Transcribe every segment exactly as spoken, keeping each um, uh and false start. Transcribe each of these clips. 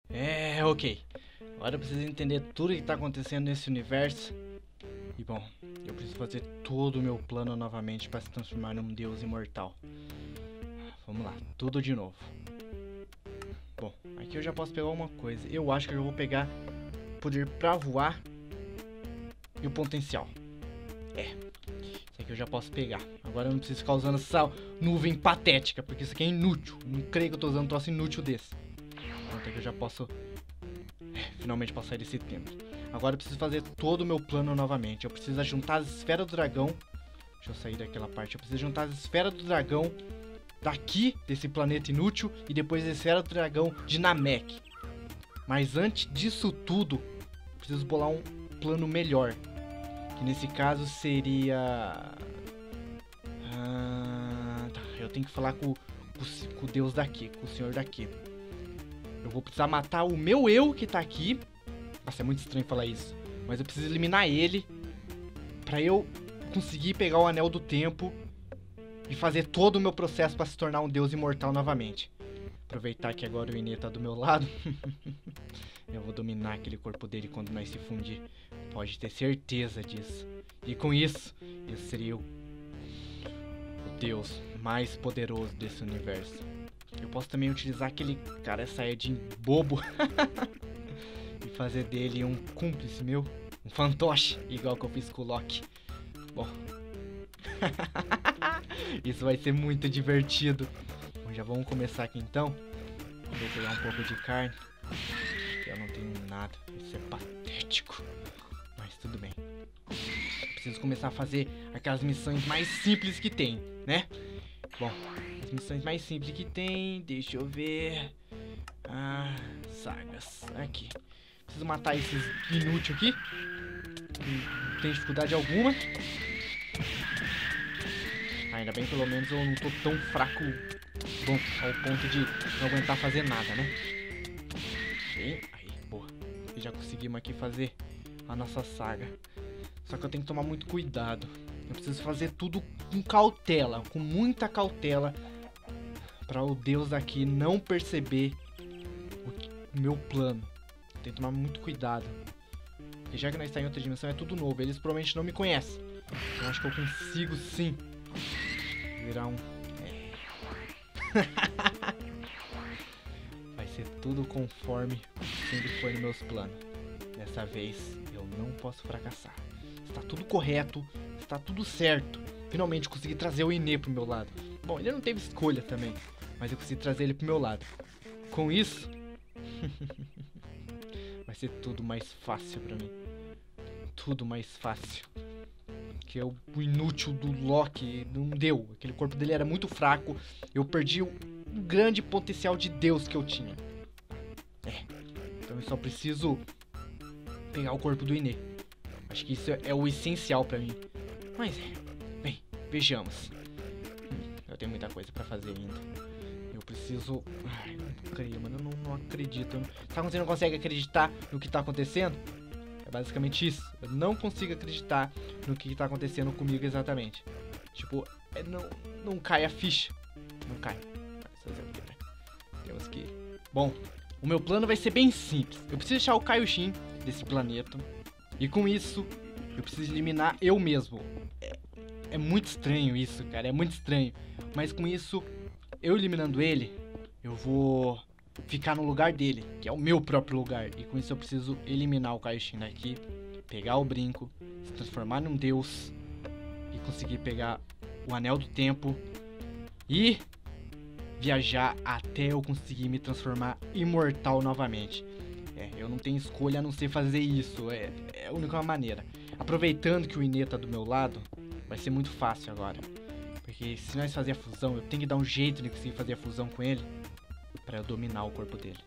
É, ok. Agora eu preciso entender tudo que tá acontecendo nesse universo. E bom, eu preciso fazer todo o meu plano novamente para se transformar num deus imortal. Vamos lá, tudo de novo. Bom, aqui eu já posso pegar uma coisa. Eu acho que eu vou pegar poder pra voar e o potencial. É, isso aqui eu já posso pegar. Agora eu não preciso ficar usando essa nuvem patética, porque isso aqui é inútil. Não creio que eu tô usando um troço inútil desse. Então aqui eu já posso... É, finalmente posso sair desse tempo. Agora eu preciso fazer todo o meu plano novamente. Eu preciso juntar as esferas do dragão. Deixa eu sair daquela parte. Eu preciso juntar as esferas do dragão daqui, desse planeta inútil, e depois a esfera do dragão de Namek. Mas antes disso tudo, eu preciso bolar um plano melhor. Que nesse caso seria... Ah, tá. Eu tenho que falar com, com, com o deus daqui, com o senhor daqui. Eu vou precisar matar o meu eu que tá aqui. Nossa, é muito estranho falar isso. Mas eu preciso eliminar ele pra eu conseguir pegar o Anel do Tempo e fazer todo o meu processo pra se tornar um deus imortal novamente. Aproveitar que agora o Inê tá do meu lado. Eu vou dominar aquele corpo dele quando nós se fundir. Pode ter certeza disso. E com isso, eu seria o, o deus mais poderoso desse universo. Eu posso também utilizar aquele cara Saiyajin bobo e fazer dele um cúmplice meu, um fantoche, igual que eu fiz com o Loki. Bom, isso vai ser muito divertido. Bom, já vamos começar aqui então. Vou pegar um pouco de carne. Eu não tenho nada, isso é patético. Mas tudo bem. Preciso começar a fazer aquelas missões mais simples que tem, né? Bom, as missões mais simples que tem, deixa eu ver. Ah, sagas, aqui. Preciso matar esses inúteis aqui. Não tem dificuldade alguma. Ainda bem, pelo menos eu não tô tão fraco, bom, ao ponto de não aguentar fazer nada, né? Bem, aí, boa. E já conseguimos aqui fazer a nossa saga. Só que eu tenho que tomar muito cuidado. Eu preciso fazer tudo com cautela, com muita cautela, para o deus aqui não perceber o, que, o meu plano. Tem que tomar muito cuidado. Porque já que nós estamos em outra dimensão, é tudo novo. Eles provavelmente não me conhecem. Eu acho que eu consigo sim virar um... É. Vai ser tudo conforme sempre foi nos meus planos. Dessa vez eu não posso fracassar. Está tudo correto, está tudo certo. Finalmente consegui trazer o Inê pro meu lado. Bom, ele não teve escolha também, mas eu consegui trazer ele pro meu lado. Com isso, vai ser tudo mais fácil pra mim. Tudo mais fácil. Que é o inútil do Loki, não deu. Aquele corpo dele era muito fraco. Eu perdi o grande potencial de Deus que eu tinha. É. Então eu só preciso pegar o corpo do Inê. Acho que isso é o essencial pra mim. Mas é. Bem, vejamos. Hum, eu tenho muita coisa pra fazer ainda. Eu preciso... Ai, não creio, mano. Eu não, não acredito. Sabe quando você não consegue acreditar no que tá acontecendo? É basicamente isso. Eu não consigo acreditar no que tá acontecendo comigo exatamente. Tipo, é, não, não cai a ficha. Não cai. Mas fazer o quê, né? Temos que... Bom, o meu plano vai ser bem simples. Eu preciso deixar o Kaioshin desse planeta. E com isso, eu preciso eliminar eu mesmo. É, é muito estranho isso, cara. É muito estranho. Mas com isso, eu eliminando ele, eu vou ficar no lugar dele, que é o meu próprio lugar. E com isso eu preciso eliminar o Kaioshin daqui, pegar o brinco, se transformar num deus e conseguir pegar o Anel do Tempo e viajar até eu conseguir me transformar imortal novamente. É, eu não tenho escolha a não ser fazer isso, é, é a única maneira. Aproveitando que o Inê tá do meu lado, vai ser muito fácil agora. Porque se nós fazer a fusão, eu tenho que dar um jeito de conseguir fazer a fusão com ele para eu dominar o corpo dele.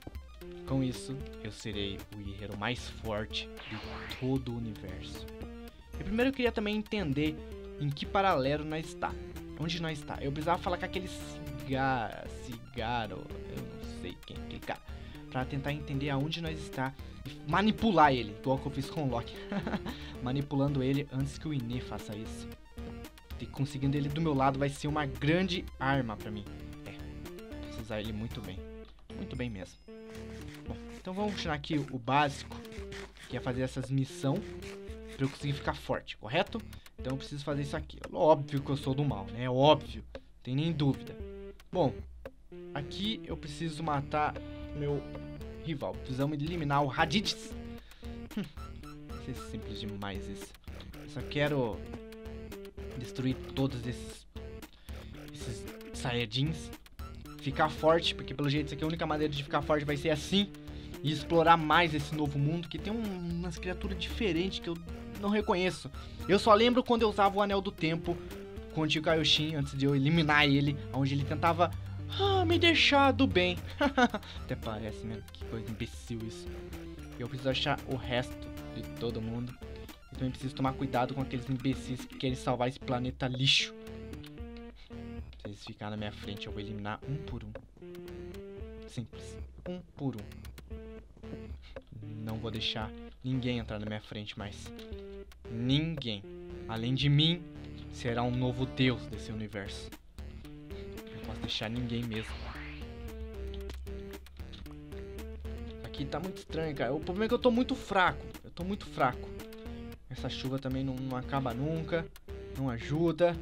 Com isso, eu serei o guerreiro mais forte de todo o universo. E primeiro eu queria também entender em que paralelo nós está. Onde nós está? Eu precisava falar com aquele cigarro, cigaro, eu não sei quem é aquele cara, para tentar entender aonde nós está e manipular ele, igual que eu fiz com o Loki. Manipulando ele antes que o Inê faça isso. E conseguindo ele do meu lado vai ser uma grande arma pra mim. É, preciso usar ele muito bem. Muito bem mesmo. Bom, Então vamos continuar aqui o básico, que é fazer essas missões pra eu conseguir ficar forte, correto? Então eu preciso fazer isso aqui. Óbvio que eu sou do mal, né? Óbvio. Não tem nem dúvida. Bom, aqui eu preciso matar meu rival. Precisamos eliminar o Raditz. Hum, vai ser simples demais isso. Eu só quero destruir todos esses esses Saiyajins. Ficar forte, porque pelo jeito isso aqui é a única maneira de ficar forte vai ser assim. E explorar mais esse novo mundo, que tem um, umas criaturas diferentes que eu não reconheço. Eu só lembro quando eu usava o Anel do Tempo com o Tio Kaioshin, antes de eu eliminar ele, onde ele tentava ah, me deixar do bem. Até parece mesmo, que coisa imbecil isso. Eu preciso achar o resto de todo mundo. Eu também preciso tomar cuidado com aqueles imbecis que querem salvar esse planeta lixo. Se eles ficarem na minha frente, eu vou eliminar um por um. Simples. Um por um. Não vou deixar ninguém entrar na minha frente mais. Ninguém. Além de mim, será um novo deus desse universo. Não posso deixar ninguém mesmo. Aqui tá muito estranho, cara. O problema é que eu tô muito fraco. Eu tô muito fraco. Essa chuva também não, não acaba nunca. Não ajuda.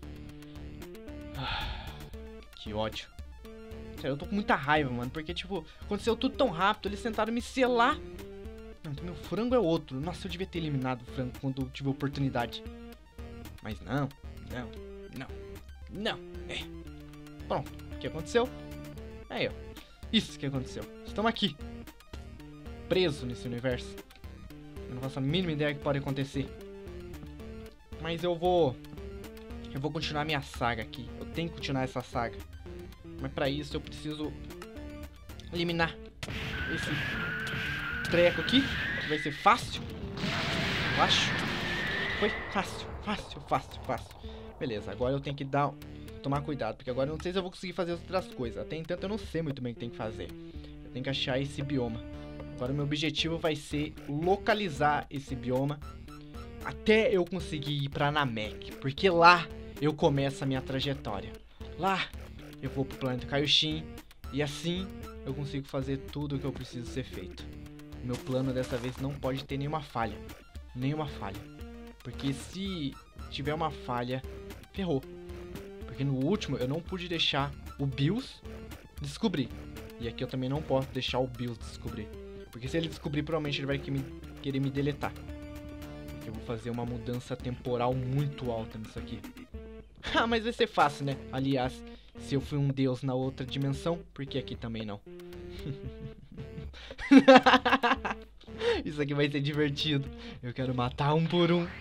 Ah, que ódio. Eu tô com muita raiva, mano. Porque, tipo, aconteceu tudo tão rápido. Eles tentaram me selar. Não, então meu frango é outro. Nossa, eu devia ter eliminado o frango quando eu tive a oportunidade. Mas não, não, não, não. É. Pronto, o que aconteceu? É eu. Isso que aconteceu. Estamos aqui. Preso nesse universo. Eu não faço a mínima ideia do que pode acontecer. Mas eu vou... Eu vou continuar minha saga aqui. Eu tenho que continuar essa saga. Mas pra isso eu preciso eliminar esse treco aqui. Que vai ser fácil. Eu acho. Foi fácil, fácil, fácil, fácil. Beleza, agora eu tenho que dar... Tomar cuidado, porque agora eu não sei se eu vou conseguir fazer outras coisas. Até então eu não sei muito bem o que tem que fazer. Eu tenho que achar esse bioma. Agora o meu objetivo vai ser localizar esse bioma até eu conseguir ir pra Namek. Porque lá eu começo a minha trajetória. Lá eu vou pro planeta Kaioshin e assim eu consigo fazer tudo o que eu preciso ser feito. Meu plano dessa vez não pode ter nenhuma falha. Nenhuma falha. Porque se tiver uma falha, ferrou. Porque no último eu não pude deixar o Bills descobrir. E aqui eu também não posso deixar o Bills descobrir. Porque se ele descobrir, provavelmente ele vai querer me deletar. Porque eu vou fazer uma mudança temporal muito alta nisso aqui. Ah, mas vai ser fácil, né? Aliás, se eu fui um deus na outra dimensão, por que aqui também não? Isso aqui vai ser divertido. Eu quero matar um por um.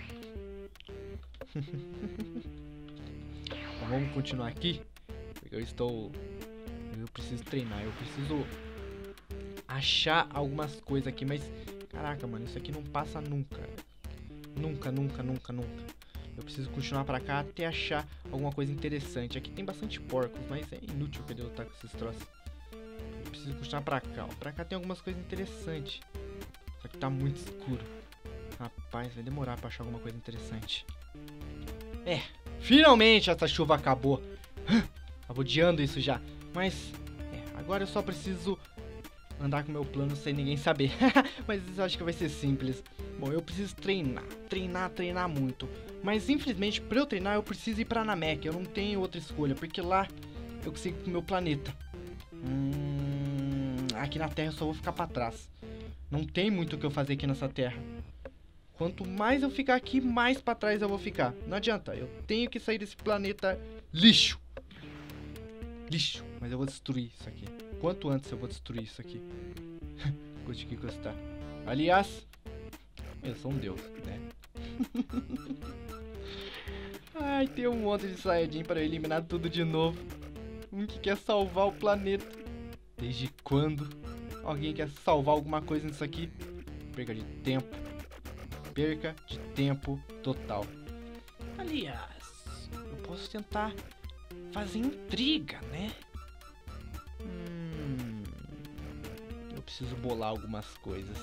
Então, vamos continuar aqui. Porque eu estou... Eu preciso treinar. Eu preciso achar algumas coisas aqui. Mas, caraca, mano, isso aqui não passa nunca. Nunca, nunca, nunca, nunca. Eu preciso continuar pra cá até achar alguma coisa interessante. Aqui tem bastante porcos, mas é inútil que eu lutar com esses troços. Eu preciso continuar pra cá, ó. Pra cá tem algumas coisas interessantes. Só que tá muito escuro. Rapaz, vai demorar pra achar alguma coisa interessante. É, finalmente essa chuva acabou. Tava odiando isso já. Mas, é, agora eu só preciso andar com o meu plano sem ninguém saber. Mas isso eu acho que vai ser simples. Bom, eu preciso treinar. Treinar, treinar muito. Mas, infelizmente, pra eu treinar, eu preciso ir pra Namek. Eu não tenho outra escolha, porque lá eu consigo ir pro meu planeta. Hum, aqui na Terra eu só vou ficar pra trás. Não tem muito o que eu fazer aqui nessa Terra. Quanto mais eu ficar aqui, mais pra trás eu vou ficar. Não adianta, eu tenho que sair desse planeta lixo. Lixo, mas eu vou destruir isso aqui. Quanto antes eu vou destruir isso aqui. Custe que custar. Aliás, eu sou um deus, né? Ai, tem um monte de Saiyajin para eu eliminar tudo de novo. Um que quer salvar o planeta. Desde quando alguém quer salvar alguma coisa nisso aqui? Perca de tempo. Perca de tempo total. Aliás, eu posso tentar fazer intriga, né? Hum, eu preciso bolar algumas coisas.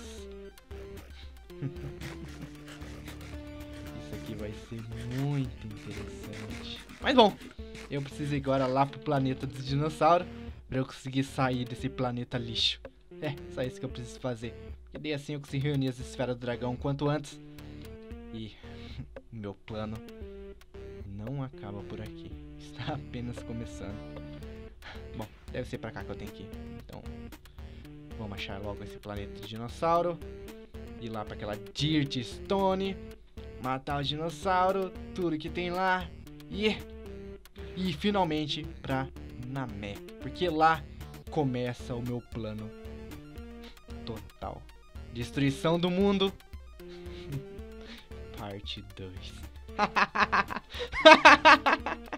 Isso aqui vai ser muito interessante. Mas bom, eu preciso ir agora lá pro planeta dos dinossauros pra eu conseguir sair desse planeta lixo. É, só isso que eu preciso fazer. E daí assim eu consigo reunir as esferas do dragão quanto antes. E o meu plano não acaba por aqui. Está apenas começando. Bom, deve ser pra cá que eu tenho que ir. Então, vamos achar logo esse planeta de dinossauro. Ir lá pra aquela Dirt Stone. Matar o dinossauro. Tudo que tem lá. E, e finalmente pra Namek. Porque lá começa o meu plano total. Destruição do mundo. Parte dois.